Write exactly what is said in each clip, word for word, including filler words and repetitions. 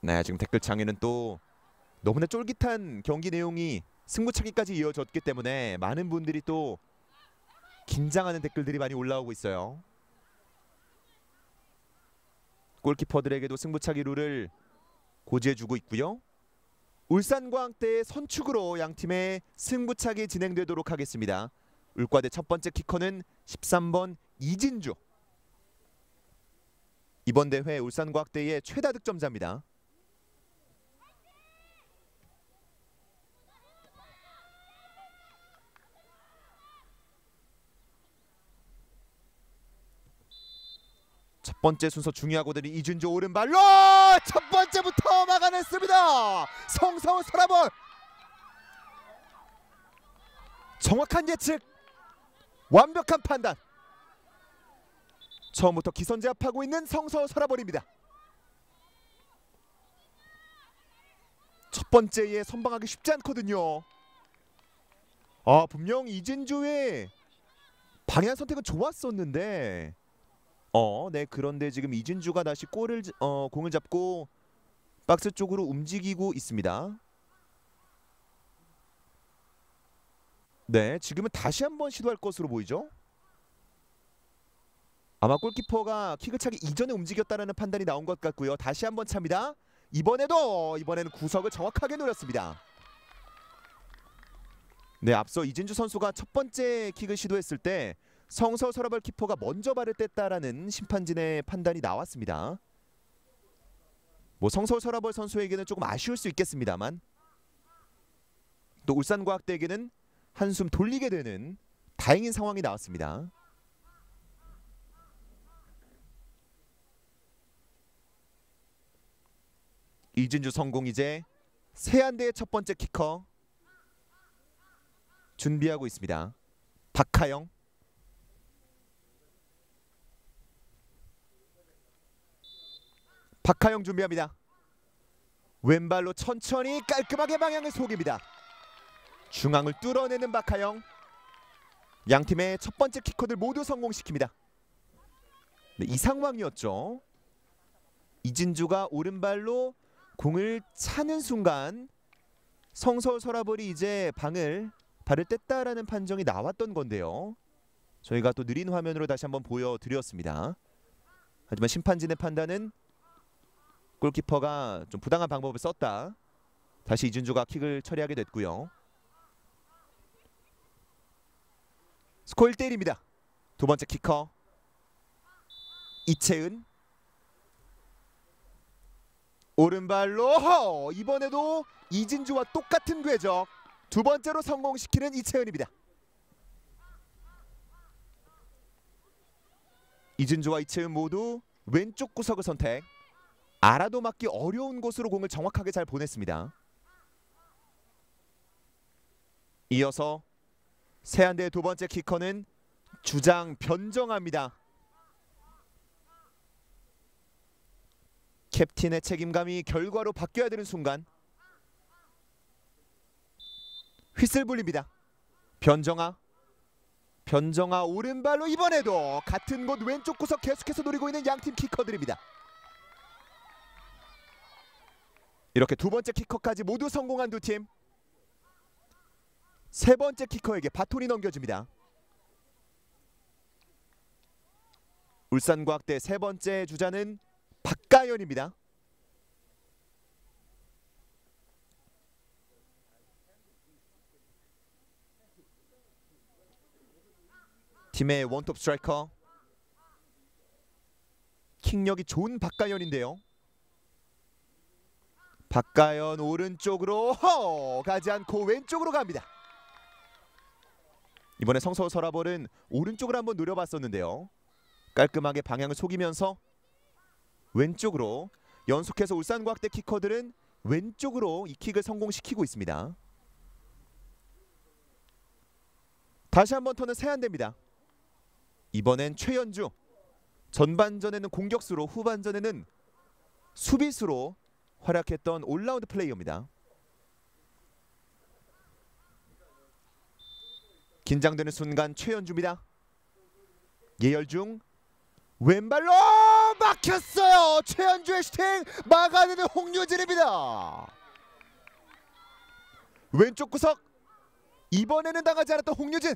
네, 지금 댓글창에는 또 너무나 쫄깃한 경기 내용이 승부차기까지 이어졌기 때문에 많은 분들이 또 긴장하는 댓글들이 많이 올라오고 있어요. 골키퍼들에게도 승부차기 룰을 고지해주고 있고요. 울산과학대의 선축으로 양팀의 승부차기 진행되도록 하겠습니다. 울과대 첫 번째 키커는 십삼 번 이진주. 이번 대회 울산과학대의 최다 득점자입니다. 첫 번째 순서 중요하거든요. 이준주 오른발로 첫 번째부터 막아냈습니다. 성서울 서라볼. 정확한 예측, 완벽한 판단. 처음부터 기선제압하고 있는 성서울 서라볼입니다. 첫 번째에 선방하기 쉽지 않거든요. 아, 분명 이진주의 방향 선택은 좋았었는데 어, 네, 그런데 지금 이진주가 다시 골을 어, 공을 잡고 박스 쪽으로 움직이고 있습니다. 네, 지금은 다시 한번 시도할 것으로 보이죠. 아마 골키퍼가 킥을 차기 이전에 움직였다라는 판단이 나온 것 같고요. 다시 한번 찹니다. 이번에도 이번에는 구석을 정확하게 노렸습니다. 네, 앞서 이진주 선수가 첫 번째 킥을 시도했을 때 성서 서라벌 키퍼가 먼저 발을 뗐다라는 심판진의 판단이 나왔습니다. 뭐 성서 서라벌 선수에게는 조금 아쉬울 수 있겠습니다만 또 울산과학대에게는 한숨 돌리게 되는 다행인 상황이 나왔습니다. 이진주 성공. 이제 세안대의 첫 번째 키커 준비하고 있습니다. 박하영. 박하영 준비합니다. 왼발로 천천히 깔끔하게 방향을 속입니다. 중앙을 뚫어내는 박하영. 양팀의 첫 번째 키커들 모두 성공시킵니다. 네, 이 상황이었죠. 이진주가 오른발로 공을 차는 순간 성서울 서라벌이 이제 방을 발을 뗐다라는 판정이 나왔던 건데요. 저희가 또 느린 화면으로 다시 한번 보여드렸습니다. 하지만 심판진의 판단은 골키퍼가 좀 부당한 방법을 썼다. 다시 이진주가 킥을 처리하게 됐고요. 스코어 일 대 일입니다. 두 번째 키커 이채은. 오른발로 허! 이번에도 이진주와 똑같은 궤적. 두 번째로 성공시키는 이채은입니다. 이진주와 이채은 모두 왼쪽 구석을 선택. 알아도 맞기 어려운 곳으로 공을 정확하게 잘 보냈습니다. 이어서 세안대의 두 번째 키커는 주장 변정아입니다. 캡틴의 책임감이 결과로 바뀌어야 되는 순간 휘슬 불립니다. 변정아. 변정아 오른발로 이번에도 같은 곳 왼쪽 구석 계속해서 노리고 있는 양팀 키커들입니다. 이렇게 두 번째 키커까지 모두 성공한 두 팀. 세 번째 키커에게 바톤이 넘겨집니다. 울산과학대 세 번째 주자는 박가연입니다. 팀의 원톱 스트라이커. 킥력이 좋은 박가연인데요. 박가연 오른쪽으로 허! 가지 않고 왼쪽으로 갑니다. 이번에 성서울 서라벌은 오른쪽으로 한번 노려봤었는데요. 깔끔하게 방향을 속이면서 왼쪽으로. 연속해서 울산과학대 키커들은 왼쪽으로 이 킥을 성공시키고 있습니다. 다시 한번 터는 세안대입니다. 이번엔 최연주. 전반전에는 공격수로 후반전에는 수비수로 활약했던 올라운드 플레이어입니다. 긴장되는 순간 최연주입니다. 예열중 왼발로 막혔어요. 최현주의 슈팅 막아내는 홍유진입니다. 왼쪽 구석 이번에는 당하지 않았던 홍유진.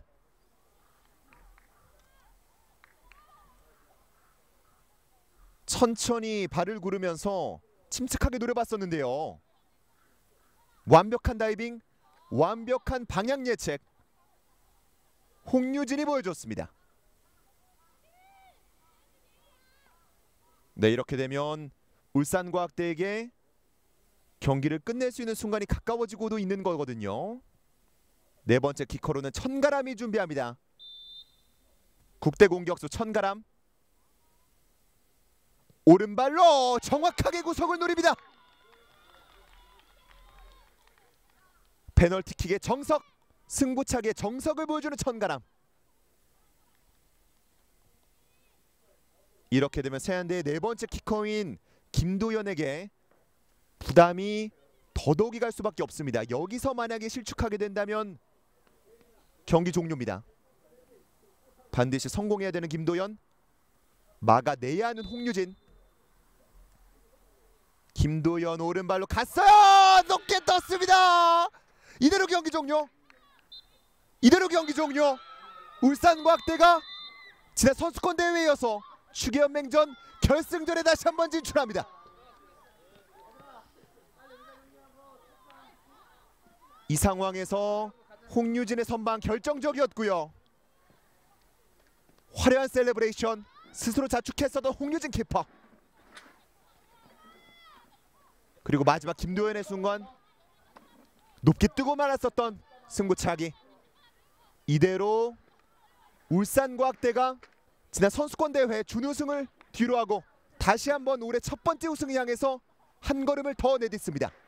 천천히 발을 구르면서 침착하게 노려봤었는데요. 완벽한 다이빙, 완벽한 방향 예측, 홍유진이 보여줬습니다. 네, 이렇게 되면 울산과학대에게 경기를 끝낼 수 있는 순간이 가까워지고도 있는 거거든요. 네 번째 키커로는 천가람이 준비합니다. 국대 공격수 천가람. 오른발로 정확하게 구석을 노립니다. 페널티킥의 정석, 승부차기의 정석을 보여주는 천가람. 이렇게 되면 세안대의 네 번째 키커인 김도현에게 부담이 더더욱이 갈 수밖에 없습니다. 여기서 만약에 실축하게 된다면 경기 종료입니다. 반드시 성공해야 되는 김도현, 막아내야 하는 홍유진. 김도현 오른발로 갔어요. 높게 떴습니다. 이대로 경기 종료. 이대로 경기 종료. 울산과학대가 지난 선수권 대회에 이어서 추계연맹전 결승전에 다시 한번 진출합니다. 이 상황에서 홍유진의 선방 결정적이었고요. 화려한 셀레브레이션 스스로 자축했었던 홍유진 키퍼. 그리고 마지막 김도현의 순간 높게 뜨고 말았었던 승부차기. 이대로 울산과학대가 지난 선수권 대회 준우승을 뒤로하고 다시 한번 올해 첫 번째 우승을 향해서 한 걸음을 더 내딛습니다.